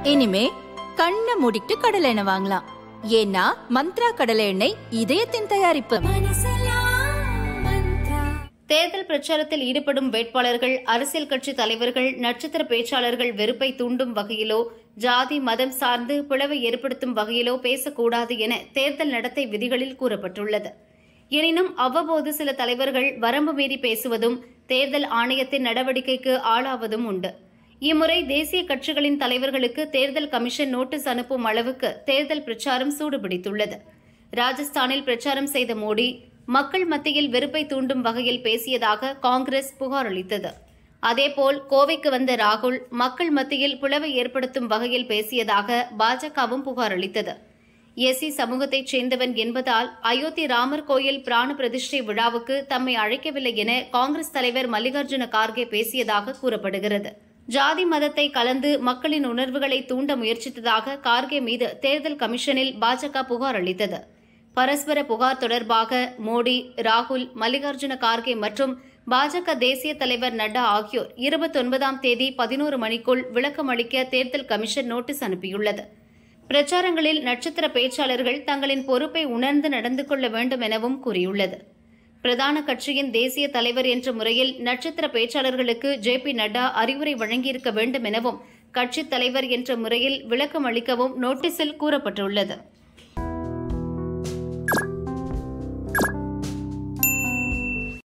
இனிமே கண்ணை மூடிட்டு கடலை எண்ணெய் வாங்கலாம். ஏன்னா மந்த்ரா கடலை எண்ணெய் இதயத்தின் தயாரிப்பு. தேர்தல் பிரச்சாரத்தில் ஈடுபடும் வேட்பாளர்கள், அரசியல் கட்சி தலைவர்கள், நட்சத்திர பேச்சாளர்கள் வெறுப்பை தூண்டும் வகையிலோ, ஜாதி மதம் சார்ந்து பிளவை ஏற்படுத்தும் வகையிலோ பேசக்கூடாது என தேர்தல் நடத்தை விதிகளில் கூறப்பட்டுள்ளது. எனினும் அவ்வப்போது சில தலைவர்கள் வரம்பு மீறி பேசுவதும் தேர்தல் ஆணையத்தின் நடவடிக்கைக்கு ஆளாவதும் உண்டு. இம்முறை தேசிய கட்சிகளின் தலைவர்களுக்கு தேர்தல் கமிஷன் நோட்டீஸ் அனுப்பும் அளவுக்கு தேர்தல் பிரச்சாரம் சூடுபிடித்துள்ளது. ராஜஸ்தானில் பிரச்சாரம் செய்த மோடி மக்கள் மத்தியில் வெறுப்பை தூண்டும் வகையில் பேசியதாக காங்கிரஸ் புகார் அளித்தது. அதேபோல் கோவைக்கு வந்த ராகுல் மக்கள் மத்தியில் பிளவை ஏற்படுத்தும் வகையில் பேசியதாக பாஜகவும் புகார் அளித்தது. எஸ்சி சமூகத்தைச் சேர்ந்தவன் என்பதால் அயோத்தி ராமர் கோயில் பிராண பிரதிஷ்டை விழாவுக்கு தம்மை அழைக்கவில்லை என காங்கிரஸ் தலைவர் மல்லிகார்ஜுன கார்கே பேசியதாக கூறப்படுகிறது. ஜாதி மதத்தை கலந்து மக்களின் உணர்வுகளை தூண்ட முயற்சித்ததாக கார்கே மீது தேர்தல் கமிஷனில் பாஜக புகார் அளித்தது. பரஸ்பர புகார் தொடர்பாக மோடி, ராகுல், மல்லிகார்ஜுன கார்கே மற்றும் பாஜக தேசிய தலைவர் நட்டா ஆகியோர் 29ஆம் தேதி 11 மணிக்குள் விளக்கம் அளிக்க தேர்தல் கமிஷன் நோட்டீஸ் அனுப்பியுள்ளது. பிரச்சாரங்களில் நட்சத்திர பேச்சாளர்கள் தங்களின் பொறுப்பை உணர்ந்து நடந்து கொள்ள வேண்டும் எனவும் கூறியுள்ளது. பிரதான கட்சியின் தேசிய தலைவர் என்ற முறையில் நட்சத்திர பேச்சாளர்களுக்கு ஜே.பி. நட்டா அறிவுரை வழங்கியிருக்க வேண்டும் எனவும் கட்சித் தலைவர் என்ற முறையில் விளக்கம் அளிக்கவும் நோட்டீஸில் கூறப்பட்டுள்ளது.